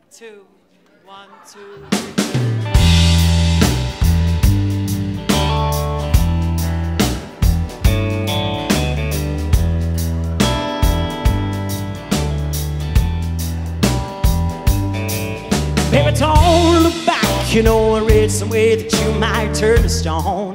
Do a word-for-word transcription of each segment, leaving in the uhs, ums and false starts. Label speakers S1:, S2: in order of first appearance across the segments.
S1: two, one, two, three.
S2: Baby, don't look back, you know I read some way that you might turn to stone.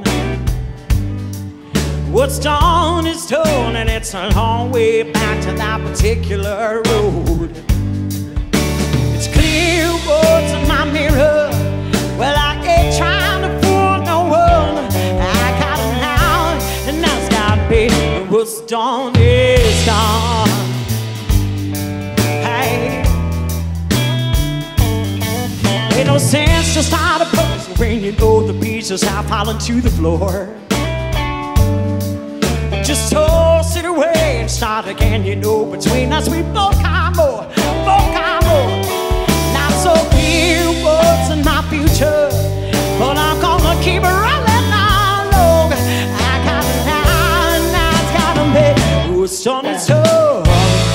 S2: What's done is done, and it's a long way back to that particular road. It's clear what's in my mirror. Well, I ain't trying to fool no one. I got it now, and now it's got me. What's done is done. Hey, ain't no sense to start a puzzle when you know the pieces have fallen to the floor. Just toss it away and start again, you know, between us we both got more, both got more. Not so clear what's in my future, but I'm gonna keep it rolling on long. I got it now, and now it's gotta be what's done is done.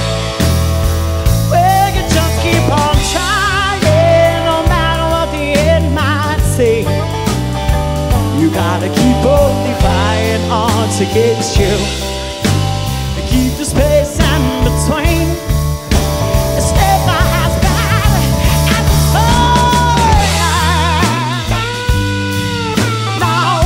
S2: Well, you just keep on trying, no matter what the end might say. You gotta keep on defying odds against you. Keep the space in between. Step by step at the side. No.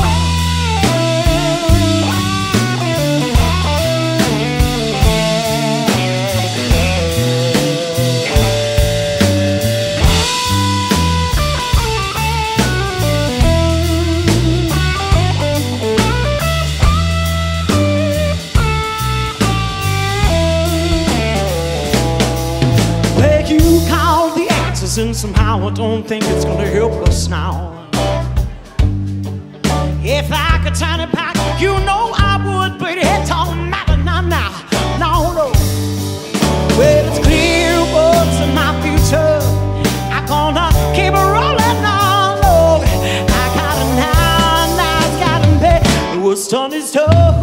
S2: And somehow I don't think it's gonna help us now. If I could turn it back, you know I would, but it don't matter now, now, no, no. Well, it's clear what's in my future. I'm gonna keep it rolling on, no. I got it now, now it's gotta be. What's done is done.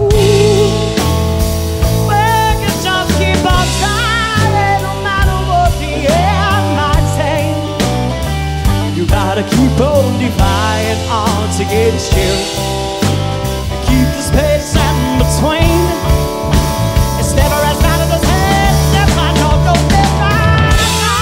S2: Well, you just keep on trying, no matter what the end might say. You gotta keep on defying odds against you. Keep the space in between. It's never as bad as it's head. That's why I don't know this right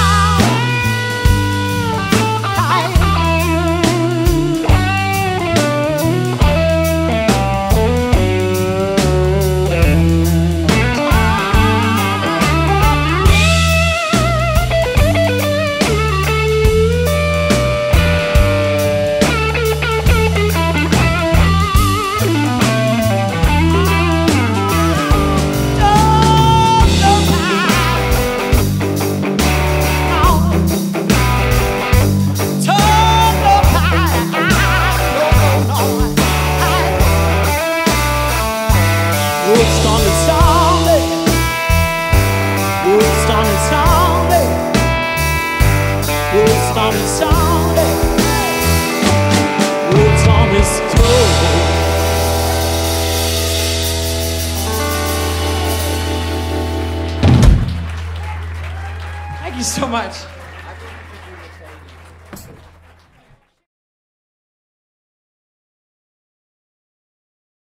S2: What's done is done. What's done is done. What's done is done. What's done is done.
S1: Thank you so much.